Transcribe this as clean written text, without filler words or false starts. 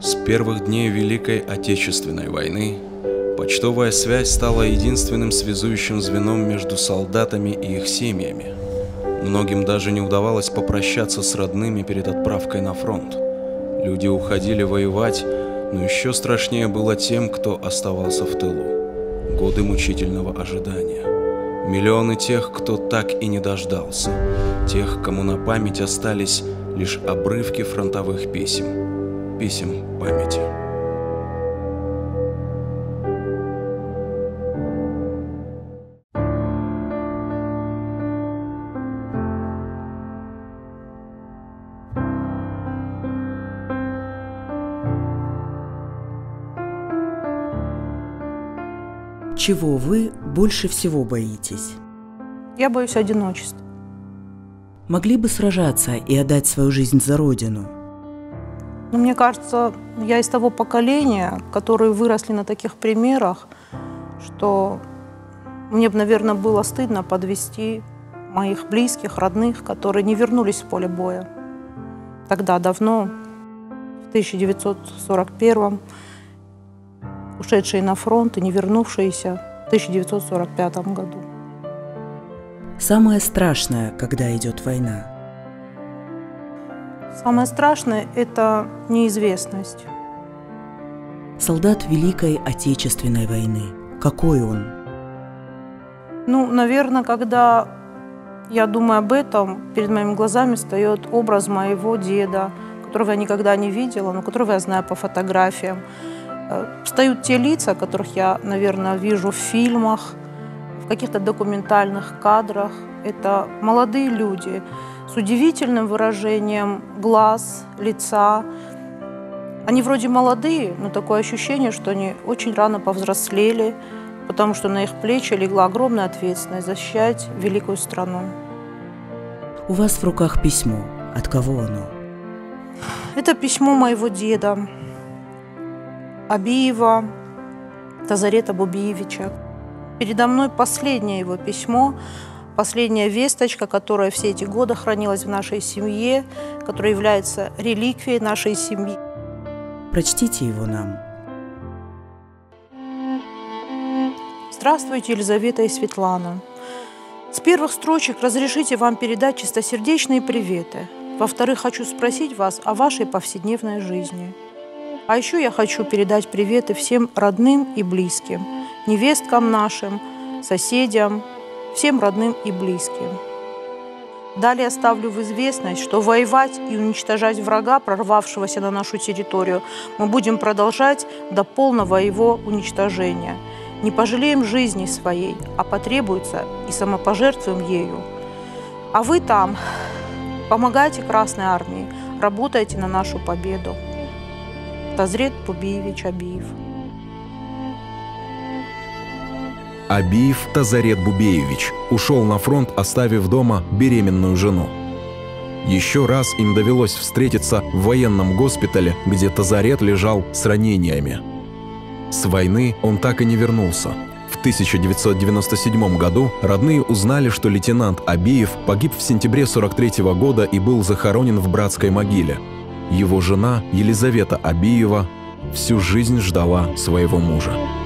С первых дней Великой Отечественной войны почтовая связь стала единственным связующим звеном между солдатами и их семьями. Многим даже не удавалось попрощаться с родными перед отправкой на фронт. Люди уходили воевать, но еще страшнее было тем, кто оставался в тылу. Годы мучительного ожидания. Миллионы тех, кто так и не дождался. Тех, кому на память остались лишь обрывки фронтовых писем. Писем памяти. Чего вы больше всего боитесь? Я боюсь одиночества. Могли бы сражаться и отдать свою жизнь за Родину? Но мне кажется, я из того поколения, которые выросли на таких примерах, что мне бы, наверное, было стыдно подвести моих близких, родных, которые не вернулись с поля боя. Тогда давно, в 1941-м, ушедшие на фронт и не вернувшиеся в 1945 году. Самое страшное, когда идет война? Самое страшное – это неизвестность. Солдат Великой Отечественной войны. Какой он? Ну, наверное, когда я думаю об этом, перед моими глазами встает образ моего деда, которого я никогда не видела, но которого я знаю по фотографиям. Встают те лица, которых я, наверное, вижу в фильмах, в каких-то документальных кадрах. Это молодые люди с удивительным выражением глаз, лица. Они вроде молодые, но такое ощущение, что они очень рано повзрослели, потому что на их плечи легла огромная ответственность защищать великую страну. У вас в руках письмо. От кого оно? Это письмо моего деда Абиева Тазарета Бубиевича. Передо мной последнее его письмо, последняя весточка, которая все эти годы хранилась в нашей семье, которая является реликвией нашей семьи. Прочтите его нам. Здравствуйте, Елизавета и Светлана. С первых строчек разрешите вам передать чистосердечные приветы. Во-вторых, хочу спросить вас о вашей повседневной жизни. А еще я хочу передать приветы всем родным и близким, невесткам нашим, соседям, всем родным и близким. Далее ставлю в известность, что воевать и уничтожать врага, прорвавшегося на нашу территорию, мы будем продолжать до полного его уничтожения. Не пожалеем жизни своей, а потребуется и самопожертвуем ею. А вы там помогайте Красной Армии, работайте на нашу победу. Тазарет Бубиевич Абиев. Абиев Тазарет Бубиевич ушел на фронт, оставив дома беременную жену. Еще раз им довелось встретиться в военном госпитале, где Тазарет лежал с ранениями. С войны он так и не вернулся. В 1997 году родные узнали, что лейтенант Абиев погиб в сентябре 1943 года и был захоронен в братской могиле. Его жена Елизавета Абиева всю жизнь ждала своего мужа.